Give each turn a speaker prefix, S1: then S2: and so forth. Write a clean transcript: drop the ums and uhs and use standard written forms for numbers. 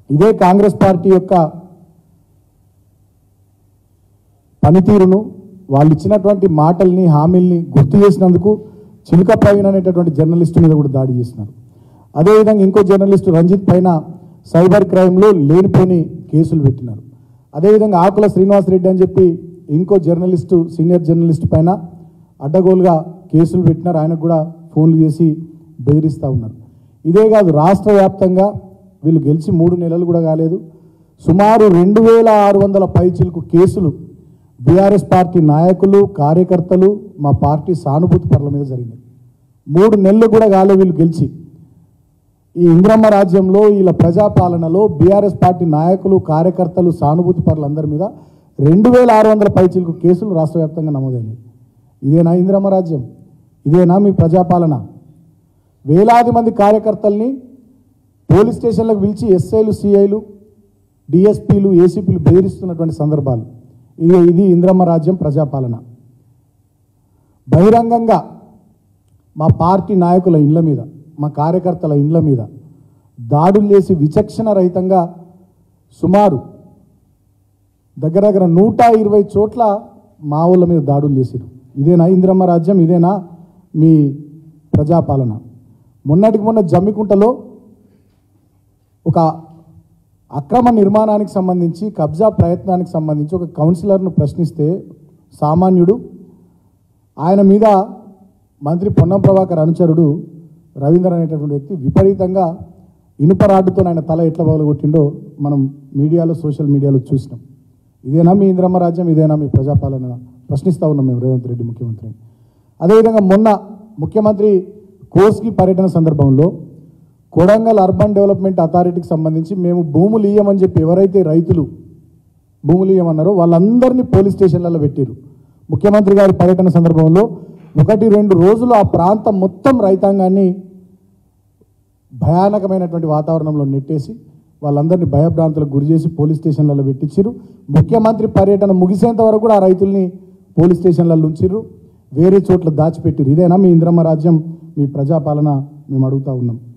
S1: ఇదే కాంగ్రెస్ పార్టీ యొక్క పనితీరును వాళ్ళు ఇచ్చినటువంటి మాటల్ని హామీల్ని గుర్తు చేసినందుకు చిలుక ప్రవీణ్ అనేటటువంటి జర్నలిస్టు మీద కూడా దాడి చేసినారు. అదేవిధంగా ఇంకో జర్నలిస్టు రంజిత్ పైన సైబర్ క్రైమ్లో లేనిపోని కేసులు పెట్టినారు. అదేవిధంగా ఆకుల శ్రీనివాసరెడ్డి అని చెప్పి ఇంకో జర్నలిస్టు సీనియర్ జర్నలిస్టు పైన అడ్డగోలుగా కేసులు పెట్టినారు. ఆయనకు కూడా ఫోన్లు చేసి బెదిరిస్తూ ఉన్నారు. ఇదే కాదు, రాష్ట్ర వ్యాప్తంగా వీళ్ళు గెలిచి 3 నెలలు కూడా కాలేదు, సుమారు 2600 పైచిలకు కేసులు బీఆర్ఎస్ పార్టీ నాయకులు కార్యకర్తలు మా పార్టీ సానుభూతి పరుల మీద జరిగినాయి. 3 నెలలు కూడా కాలేదు వీళ్ళు గెలిచి. ఈ ఇంద్రమ్మ రాజ్యంలో వీళ్ళ ప్రజాపాలనలో బీఆర్ఎస్ పార్టీ నాయకులు కార్యకర్తలు సానుభూతి పరులందరి మీద 2600 పైచిలకు కేసులు రాష్ట్ర వ్యాప్తంగా నమోదైనాయి. ఇదేనా ఇంద్రమ్మ రాజ్యం? ఇదేనా మీ ప్రజాపాలన? వేలాది మంది కార్యకర్తల్ని పోలీస్ స్టేషన్లకు పిలిచి ఎస్ఐలు సిఐలు డిఎస్పీలు ఏసీపీలు బెదిరిస్తున్నటువంటి సందర్భాలు. ఇది ఇంద్రమ్మ రాజ్యం ప్రజాపాలన. బహిరంగంగా మా పార్టీ నాయకుల ఇండ్ల మీద మా కార్యకర్తల ఇండ్ల మీద దాడులు చేసి విచక్షణ రహితంగా సుమారు దగ్గర 120 చోట్ల మా ఊళ్ళ మీద దాడులు చేశారు. ఇదేనా ఇంద్రమ్మ రాజ్యం? ఇదేనా మీ ప్రజాపాలన? మొన్నటికి మొన్న జమ్మికుంటలో ఒక అక్రమ నిర్మాణానికి సంబంధించి కబ్జా ప్రయత్నానికి సంబంధించి ఒక కౌన్సిలర్ను ప్రశ్నిస్తే సామాన్యుడు ఆయన మీద మంత్రి పొన్నం ప్రభాకర్ అనుచరుడు రవీందర్ అనేటటువంటి వ్యక్తి విపరీతంగా ఇనుప రాడ్డుతో ఆయన తల ఎట్లా పగలగొట్టిండో మనం మీడియాలో సోషల్ మీడియాలో చూసినాం. ఇదేనా మీ ఇంద్రమ్మ రాజ్యం? ఇదేనా మీ ప్రజాపాలన? ప్రశ్నిస్తూ ఉన్నాం మేము రేవంత్ రెడ్డి ముఖ్యమంత్రిని. అదేవిధంగా మొన్న ముఖ్యమంత్రి కోస్గి పర్యటన సందర్భంలో కొడంగల్ అర్బన్ డెవలప్మెంట్ అథారిటీకి సంబంధించి మేము భూములు ఇయ్యమని చెప్పి ఎవరైతే రైతులు భూములు ఇయ్యమన్నారో వాళ్ళందరినీ పోలీస్ స్టేషన్లలో పెట్టారు. ముఖ్యమంత్రి గారి పర్యటన సందర్భంలో 1-2 రోజులు ఆ ప్రాంతం మొత్తం రైతాంగాన్ని భయానకమైనటువంటి వాతావరణంలో నెట్టేసి వాళ్ళందరినీ భయభ్రాంతులకు గురి చేసి పోలీస్ స్టేషన్లలో పెట్టించారు. ముఖ్యమంత్రి పర్యటన ముగిసేంత వరకు కూడా ఆ రైతుల్ని పోలీస్ స్టేషన్లలో ఉంచారు, వేరే చోట్ల దాచిపెట్టారు. ఇదేనా మీ ఇంద్రమ్మ రాజ్యం? మీ ప్రజాపాలన? మేము అడుగుతూ ఉన్నాం.